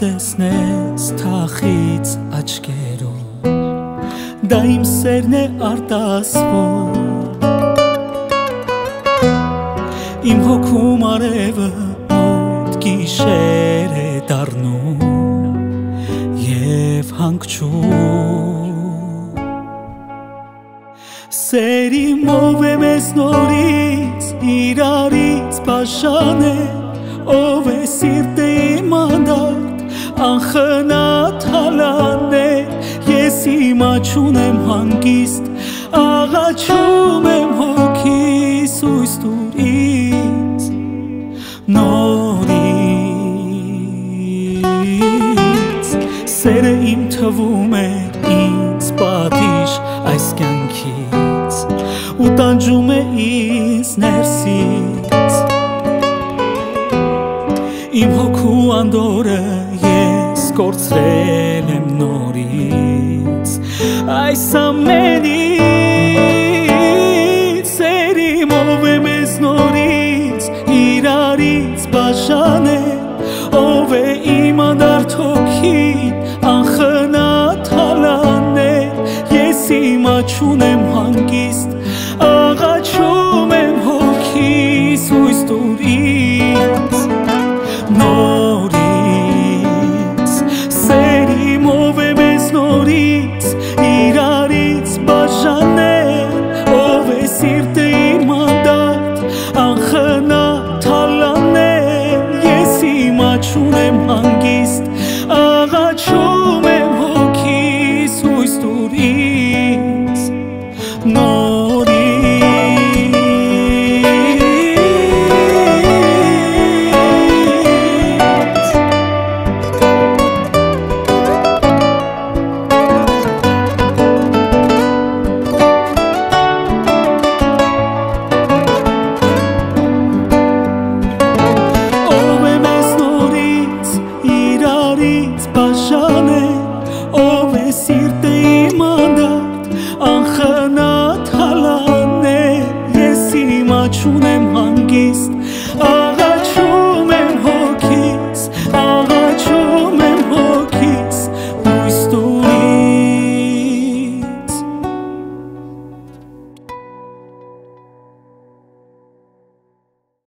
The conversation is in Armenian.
տեսնես թախից աչքերով դա իմ սերն է արտասվում իմ հոգում արևը մոտ գիշեր է դառնում և հանգչում սերի մով է մեզ նորից իրարից բաժանել ով է սիրտը իմանալ անխնատ հալանել ես հիմա չունեմ հանգիստ աղաչում եմ հոգիս հույս տուր ինձ նորից սերը իմ թվում է ինձ պատիժ այս կյանքից ու տանջում է ինձ ներսից իմ հոգու անդորը ես կորցրել եմ նորից այս ամենից սերի մով է մեզ նորից իրարից բաժանել ով է իմանալ թոքին անխնատ հալանել ես հիմա չունեմ հանգիստ աղաչում եմ հոգիս հույս տուր ինձ նորից սերի մով է մեզ նորից իրարից բաժանել ով է սիրտը իմանալ անխնատ հալանել ես հիմա չունեմ հանգիստ աղաչում եմ հոգիս հույս տուր ինձ ով է սիրտը իմանալ անխնատ հալանել ես հիմա չունեմ հանգիստ